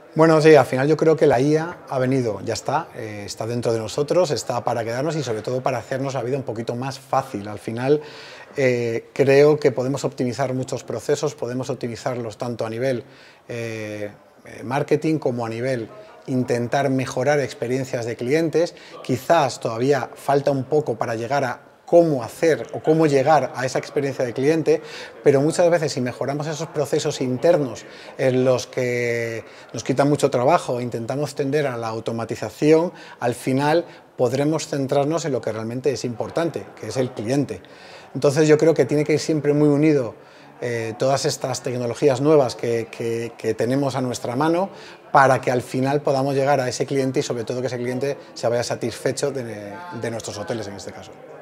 Bueno, sí, al final yo creo que la IA ha venido, ya está dentro de nosotros, está para quedarnos y sobre todo para hacernos la vida un poquito más fácil. Al final creo que podemos optimizar muchos procesos, podemos optimizarlos tanto a nivel marketing como a nivel intentar mejorar experiencias de clientes. Quizás todavía falta un poco para llegar a cómo hacer o cómo llegar a esa experiencia de cliente, pero muchas veces si mejoramos esos procesos internos en los que nos quitan mucho trabajo e intentamos tender a la automatización, al final podremos centrarnos en lo que realmente es importante, que es el cliente. Entonces yo creo que tiene que ir siempre muy unido todas estas tecnologías nuevas que tenemos a nuestra mano para que al final podamos llegar a ese cliente y sobre todo que ese cliente se vaya satisfecho de nuestros hoteles en este caso.